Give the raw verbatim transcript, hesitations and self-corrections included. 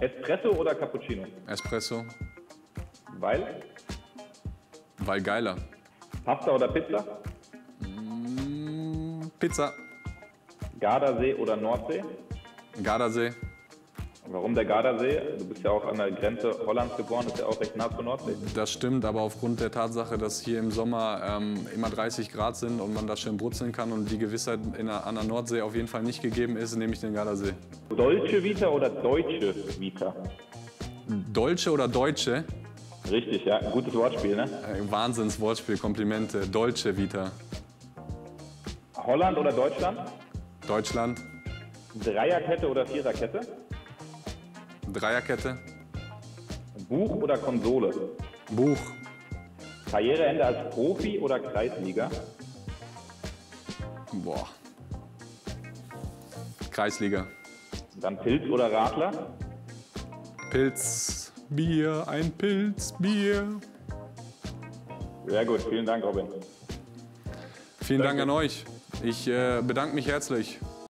Espresso oder Cappuccino? Espresso. Weil? Weil geiler. Pasta oder Pizza? Mm, Pizza. Gardasee oder Nordsee? Gardasee. Warum der Gardasee? Du bist ja auch an der Grenze Hollands geboren, ist ja auch recht nah zur Nordsee. Das stimmt, aber aufgrund der Tatsache, dass hier im Sommer ähm, immer dreißig Grad sind und man da schön brutzeln kann und die Gewissheit in der, an der Nordsee auf jeden Fall nicht gegeben ist, nehme ich den Gardasee. Dolce Vita oder Deutsche Vita? Dolce oder Deutsche? Richtig, ja. Ein gutes Wortspiel, ne? Äh, Wahnsinns Wortspiel, Komplimente. Dolce Vita. Holland oder Deutschland? Deutschland. Dreierkette oder Viererkette? Dreierkette. Buch oder Konsole? Buch. Karriereende als Profi oder Kreisliga? Boah. Kreisliga. Dann Pilz oder Radler? Pilz, Bier, ein Pilzbier. Sehr gut, vielen Dank, Robin. Vielen Danke. Dank an euch. Ich äh, bedanke mich herzlich.